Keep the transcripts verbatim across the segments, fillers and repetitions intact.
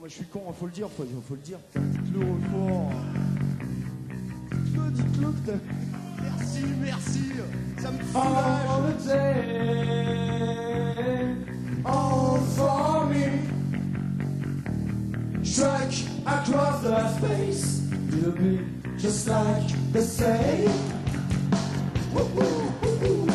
moi je suis con, faut le dire, faut, faut le dire. Dites-le au fort. Dites-le, dites-le. putain. Merci, merci. Ça me soulage. All the day, all for me. Struck across the space. You'll be just like the same. Woo -hoo, woo -hoo.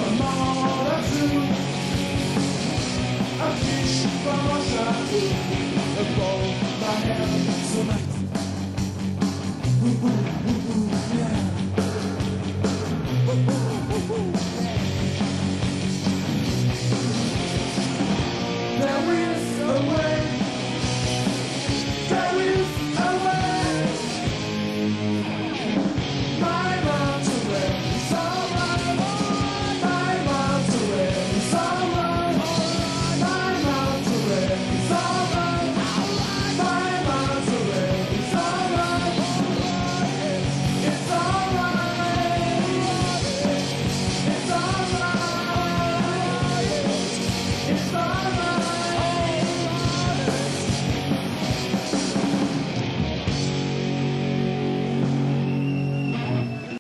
Affiche, comment ça